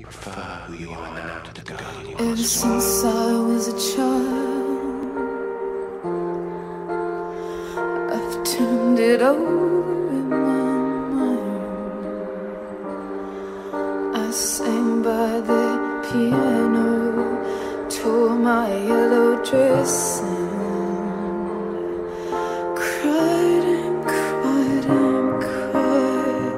You prefer who you are now to the guardian you Ever once since I was a child, I've turned it over in my mind. I sang by the piano, tore my yellow dress and cried and cried and cried.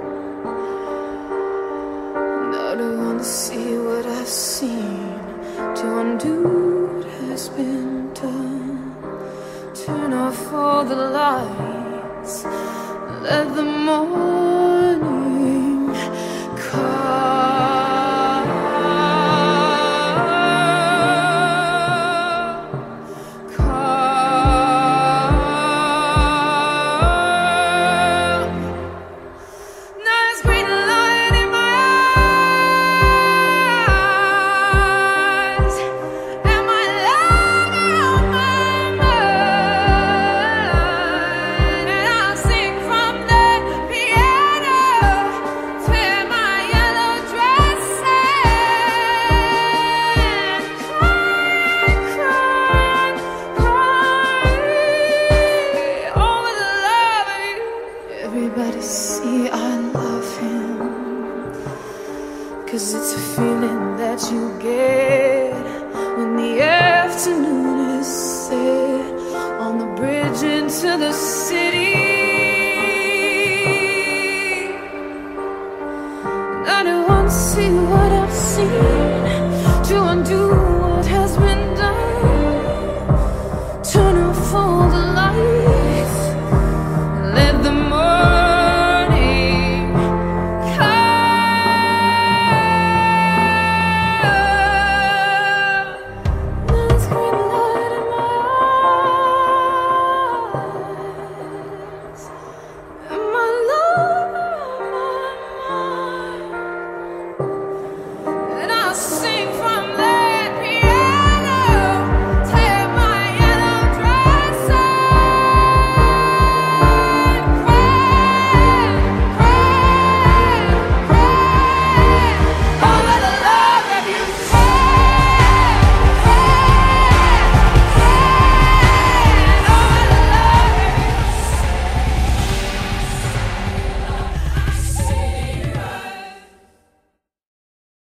Now to unsee what I've seen, to undo what has been done. Turn off all the lights, let the morning come. Everybody see I love him, 'cause it's a feeling that you get when the afternoon is set on the bridge into the city. And I don't want to see what I've seen.